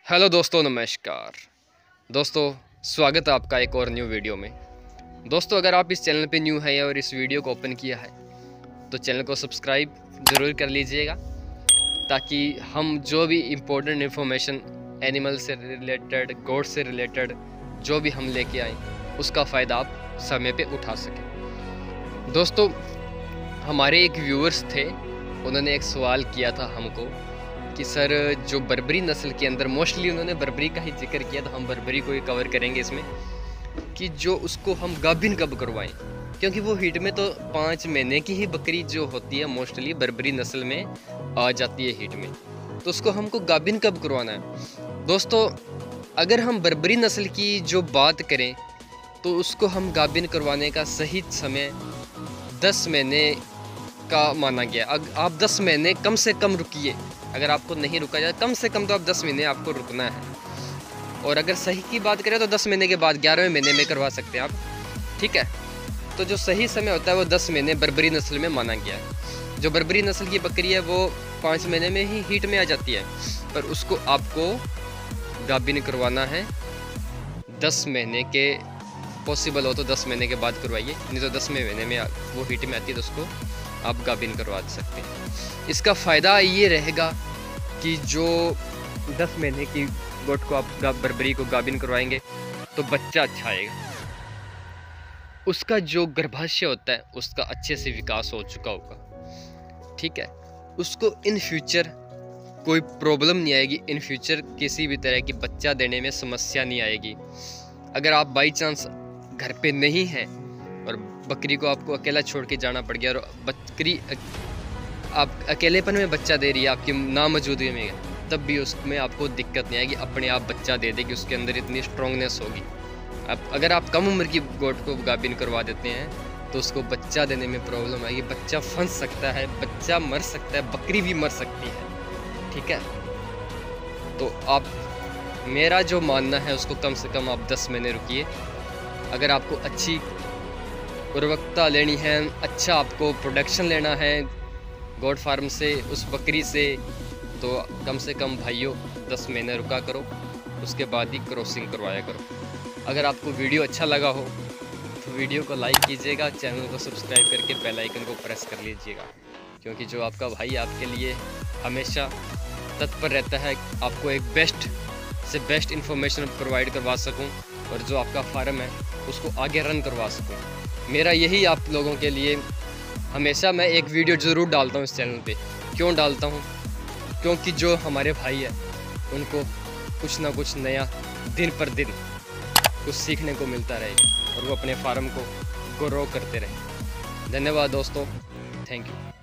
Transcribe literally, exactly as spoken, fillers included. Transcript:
Hello दोस्तों, नमस्कार दोस्तों। स्वागत है आपका एक और न्यू वीडियो में। दोस्तों, अगर आप इस चैनल पे न्यू है और इस वीडियो को ओपन किया है तो चैनल को सब्सक्राइब ज़रूर कर लीजिएगा, ताकि हम जो भी इम्पोर्टेंट इन्फॉर्मेशन एनिमल से रिलेटेड, गोड से रिलेटेड जो भी हम लेके आए उसका फ़ायदा आप समय पे उठा सकें। दोस्तों, हमारे एक व्यूअर्स थे, उन्होंने एक सवाल किया था हमको कि सर, जो बर्बरी नस्ल के अंदर, मोस्टली उन्होंने बर्बरी का ही जिक्र किया, तो हम बर्बरी को ही कवर करेंगे इसमें, कि जो उसको हम गाभिन कब करवाएं, क्योंकि वो हीट में तो पाँच महीने की ही बकरी जो होती है मोस्टली बर्बरी नस्ल में आ जाती है हीट में, तो उसको हमको गाभिन कब करवाना है। दोस्तों, अगर हम बर्बरी नस्ल की जो बात करें तो उसको हम गाभिन करवाने का सही समय दस महीने का माना गया। अगर आप दस महीने कम से कम रुकिए, अगर आपको नहीं रुका जाए कम से कम तो आप दस महीने आपको रुकना है। और अगर सही की बात करें तो दस महीने के बाद ग्यारहवें महीने में करवा सकते हैं आप, ठीक है। तो जो सही समय होता है वो दस महीने बर्बरी नस्ल में माना गया है। जो बर्बरी नस्ल की बकरी है वो पाँच महीने में ही हीट में आ जाती है, पर उसको आपको गाभिन करवाना है दस महीने के, पॉसिबल हो तो दस महीने के बाद करवाइए, नहीं तो दसवें महीने में वो हीट में आती है तो उसको आप गाभिन करवा सकते हैं। इसका फ़ायदा ये रहेगा कि जो दस महीने की गोट को आप बर्बरी को गाभिन करवाएंगे तो बच्चा अच्छा आएगा, उसका जो गर्भाशय होता है उसका अच्छे से विकास हो चुका होगा, ठीक है। उसको इन फ्यूचर कोई प्रॉब्लम नहीं आएगी, इन फ्यूचर किसी भी तरह की बच्चा देने में समस्या नहीं आएगी। अगर आप बाई चांस घर पे नहीं हैं और बकरी को आपको अकेला छोड़ के जाना पड़ गया और बकरी आप अकेलेपन में बच्चा दे रही है आपकी नामौजूदगी में, तब भी उसमें आपको दिक्कत नहीं आएगी, अपने आप बच्चा दे देगी, उसके अंदर इतनी स्ट्रॉन्गनेस होगी। अब अगर आप कम उम्र की गोट को गाभिन करवा देते हैं तो उसको बच्चा देने में प्रॉब्लम आएगी, बच्चा फंस सकता है, बच्चा मर सकता है, बकरी भी मर सकती है, ठीक है। तो आप, मेरा जो मानना है उसको कम से कम आप दस महीने रुकिए। अगर आपको अच्छी उर्वरकता लेनी है, अच्छा आपको प्रोडक्शन लेना है गोट फार्म से, उस बकरी से, तो कम से कम भाइयों दस महीने रुका करो, उसके बाद ही क्रॉसिंग करवाया करो। अगर आपको वीडियो अच्छा लगा हो तो वीडियो को लाइक कीजिएगा, चैनल को सब्सक्राइब करके बेल आइकन को प्रेस कर लीजिएगा, क्योंकि जो आपका भाई आपके लिए हमेशा तत्पर रहता है आपको एक बेस्ट से बेस्ट इन्फॉर्मेशन प्रोवाइड करवा सकूं, और जो आपका फार्म है उसको आगे रन करवा सकूं। मेरा यही आप लोगों के लिए, हमेशा मैं एक वीडियो ज़रूर डालता हूँ इस चैनल पे। क्यों डालता हूँ? क्योंकि जो हमारे भाई हैं उनको कुछ ना कुछ नया दिन पर दिन कुछ सीखने को मिलता रहे और वो अपने फार्म को ग्रो करते रहे। धन्यवाद दोस्तों, थैंक यू।